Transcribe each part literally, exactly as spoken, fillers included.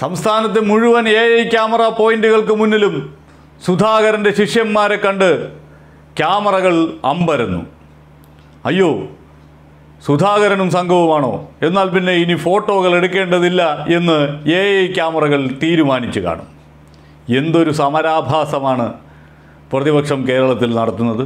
സംസ്ഥാനത്തെ മുഴുവൻ A I camera പോയിന്റുകൾക്ക് മുന്നിലും സുധാകരൻ്റെ ശിഷ്യന്മാരെ കണ്ട് ക്യാമറകൾ അമ്പരന്നു. അയ്യോ, സുധാകരനും സംഘവുമാണോ? എന്നാൽ പിന്നെ ഇനി ഫോട്ടോകൾ എടുക്കേണ്ടതില്ല എന്ന് എ ഐ ക്യാമറകൾ തീരുമാനിച്ചു കാണും. എന്തൊരു സമരാഭാസമാണ് പ്രതിപക്ഷം കേരളത്തിൽ നടത്തുന്നത്.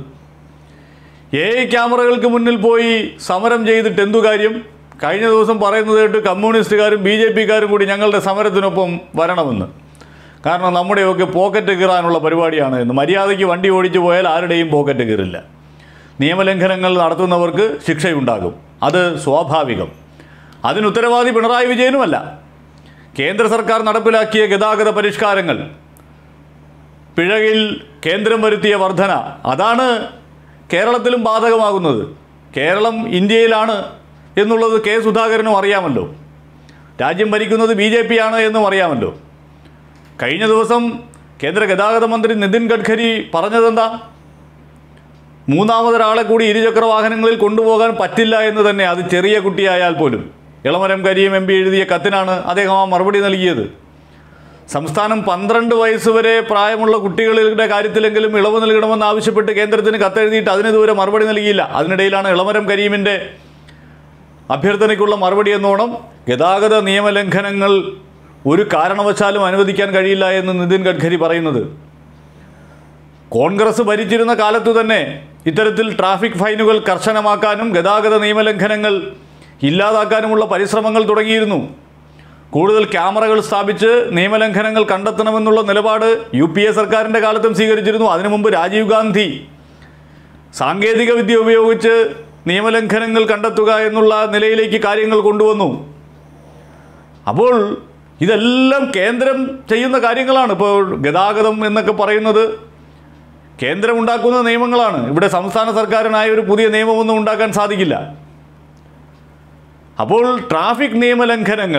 എ ഐ ക്യാമറകൾക്ക് മുന്നിൽ പോയി സമരം ചെയ്തിട്ട് എന്തു കാര്യം? കഴിഞ്ഞ ദിവസം പറയുന്നത് കേട്ട് കമ്മ്യൂണിസ്റ്റുകാരും ബി ജെ പിക്കാരും കൂടി ഞങ്ങളുടെ സമരത്തിനൊപ്പം വരണമെന്ന്. കാരണം നമ്മുടെയൊക്കെ പോക്കറ്റ് കീറാനുള്ള പരിപാടിയാണ് എന്ന്. മര്യാദയ്ക്ക് വണ്ടി ഓടിച്ചു പോയാൽ ആരുടെയും പോക്കറ്റ് കീറില്ല. നിയമലംഘനങ്ങൾ നടത്തുന്നവർക്ക് ശിക്ഷയുണ്ടാകും, അത് സ്വാഭാവികം. അതിന് ഉത്തരവാദി പിണറായി വിജയനുമല്ല. കേന്ദ്ര സർക്കാർ നടപ്പിലാക്കിയ ഗതാഗത പരിഷ്കാരങ്ങൾ, പിഴയിൽ കേന്ദ്രം വരുത്തിയ വർധന, അതാണ് കേരളത്തിലും ബാധകമാകുന്നത്. കേരളം ഇന്ത്യയിലാണ് എന്നുള്ളത് കെ സുധാകരനും അറിയാമല്ലോ. രാജ്യം ഭരിക്കുന്നത് ബി ജെ പി ആണ് എന്നും അറിയാമല്ലോ. കഴിഞ്ഞ ദിവസം കേന്ദ്ര ഗതാഗത മന്ത്രി നിതിൻ ഗഡ്കരി പറഞ്ഞതെന്താ? മൂന്നാമതൊരാളെ കൂടി ഇരുചക്ര വാഹനങ്ങളിൽ കൊണ്ടുപോകാൻ പറ്റില്ല എന്ന് തന്നെ. അത് ചെറിയ കുട്ടിയായാൽ പോലും. ഇളമരം കരീം എം പി എഴുതിയ കത്തിനാണ് അദ്ദേഹം ആ മറുപടി നൽകിയത്. സംസ്ഥാനം പന്ത്രണ്ട് വയസ്സ് വരെ പ്രായമുള്ള കുട്ടികളുടെ കാര്യത്തിലെങ്കിലും ഇളവ് നൽകണമെന്ന് ആവശ്യപ്പെട്ട് കേന്ദ്രത്തിന് കത്തെഴുതിയിട്ട് അതിനിതുവരെ മറുപടി നൽകിയില്ല. അതിനിടയിലാണ് ഇളമരം കരീമിൻ്റെ അഭ്യർത്ഥനയ്ക്കുള്ള മറുപടി എന്നോണം ഗതാഗത നിയമലംഘനങ്ങൾ ഒരു കാരണവശാലും അനുവദിക്കാൻ കഴിയില്ല എന്ന് നിതിൻ ഗഡ്കരി പറയുന്നത്. കോൺഗ്രസ് ഭരിച്ചിരുന്ന കാലത്തു തന്നെ ഇത്തരത്തിൽ ട്രാഫിക് ഫൈനുകൾ കർശനമാക്കാനും ഗതാഗത നിയമലംഘനങ്ങൾ ഇല്ലാതാക്കാനുമുള്ള പരിശ്രമങ്ങൾ തുടങ്ങിയിരുന്നു. കൂടുതൽ ക്യാമറകൾ സ്ഥാപിച്ച് നിയമലംഘനങ്ങൾ കണ്ടെത്തണമെന്നുള്ള നിലപാട് യു പി എ സർക്കാരിൻ്റെ കാലത്തും സ്വീകരിച്ചിരുന്നു. അതിനു മുമ്പ് രാജീവ് ഗാന്ധി സാങ്കേതിക വിദ്യ ഉപയോഗിച്ച് നിയമലംഘനങ്ങൾ കണ്ടെത്തുക എന്നുള്ള നിലയിലേക്ക് കാര്യങ്ങൾ കൊണ്ടുവന്നു. അപ്പോൾ ഇതെല്ലാം കേന്ദ്രം ചെയ്യുന്ന കാര്യങ്ങളാണ്. ഇപ്പോൾ ഗതാഗതം എന്നൊക്കെ പറയുന്നത് കേന്ദ്രം ഉണ്ടാക്കുന്ന നിയമങ്ങളാണ്. ഇവിടെ സംസ്ഥാന സർക്കാരിനായ ഒരു പുതിയ നിയമമൊന്നും ഉണ്ടാക്കാൻ സാധിക്കില്ല. അപ്പോൾ ട്രാഫിക് നിയമലംഘനങ്ങൾ,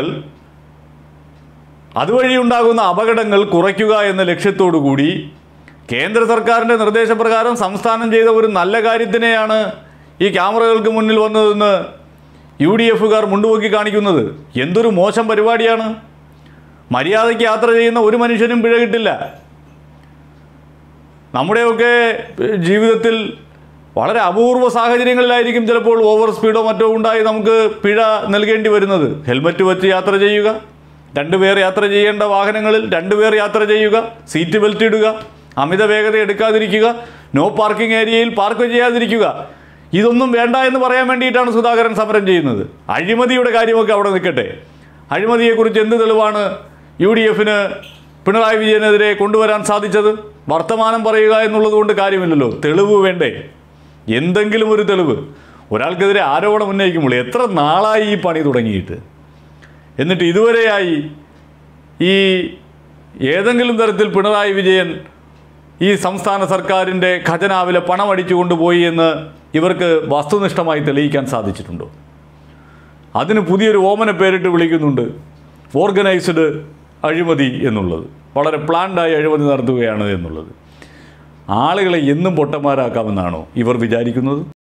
അതുവഴി ഉണ്ടാകുന്ന അപകടങ്ങൾ കുറയ്ക്കുക എന്ന ലക്ഷ്യത്തോടു കൂടി കേന്ദ്ര സർക്കാരിൻ്റെ നിർദ്ദേശപ്രകാരം സംസ്ഥാനം ചെയ്ത ഒരു നല്ല കാര്യത്തിനെയാണ് ഈ ക്യാമറകൾക്ക് മുന്നിൽ വന്നതെന്ന് യു ഡി എഫുകാർ മുണ്ടുപൊക്കി കാണിക്കുന്നത്. എന്തൊരു മോശം പരിപാടിയാണ്. മര്യാദയ്ക്ക് യാത്ര ചെയ്യുന്ന ഒരു മനുഷ്യനും പിഴ കിട്ടില്ല. നമ്മുടെയൊക്കെ ജീവിതത്തിൽ വളരെ അപൂർവ സാഹചര്യങ്ങളിലായിരിക്കും ചിലപ്പോൾ ഓവർ സ്പീഡോ മറ്റോ ഉണ്ടായി നമുക്ക് പിഴ നൽകേണ്ടി വരുന്നത്. ഹെൽമറ്റ് വെച്ച് യാത്ര ചെയ്യുക, രണ്ടുപേർ യാത്ര ചെയ്യേണ്ട വാഹനങ്ങളിൽ രണ്ടുപേർ യാത്ര ചെയ്യുക, സീറ്റ് ബെൽറ്റ് ഇടുക, അമിത വേഗത എടുക്കാതിരിക്കുക, നോ പാർക്കിംഗ് ഏരിയയിൽ പാർക്ക് ചെയ്യാതിരിക്കുക. ഇതൊന്നും വേണ്ട എന്ന് പറയാൻ വേണ്ടിയിട്ടാണ് സുധാകരൻ സമരം ചെയ്യുന്നത്. അഴിമതിയുടെ കാര്യമൊക്കെ അവിടെ നിൽക്കട്ടെ. അഴിമതിയെക്കുറിച്ച് എന്ത് തെളിവാണ് യു ഡി എഫിന് പിണറായി വിജയനെതിരെ കൊണ്ടുവരാൻ സാധിച്ചത്? വർത്തമാനം പറയുക എന്നുള്ളത് കൊണ്ട് കാര്യമില്ലല്ലോ, തെളിവ് വേണ്ടേ? എന്തെങ്കിലും ഒരു തെളിവ്. ഒരാൾക്കെതിരെ ആരോപണം ഉന്നയിക്കുമ്പോൾ എത്ര നാളായി ഈ പണി തുടങ്ങിയിട്ട്, എന്നിട്ട് ഇതുവരെയായി ഈ ഏതെങ്കിലും തരത്തിൽ പിണറായി വിജയൻ ഈ സംസ്ഥാന സർക്കാരിൻ്റെ ഖജനാവിലെ പണം അടിച്ചു കൊണ്ടുപോയി എന്ന് ഇവർക്ക് വസ്തുനിഷ്ഠമായി തെളിയിക്കാൻ സാധിച്ചിട്ടുണ്ടോ? അതിന് പുതിയൊരു ഓമന പേരിട്ട് വിളിക്കുന്നുണ്ട്, ഓർഗനൈസ്ഡ് അഴിമതി എന്നുള്ളത്. വളരെ പ്ലാൻഡായി അഴിമതി നടത്തുകയാണ് എന്നുള്ളത്. ആളുകളെ എന്നും പൊട്ടന്മാരാക്കാമെന്നാണോ ഇവർ വിചാരിക്കുന്നത്?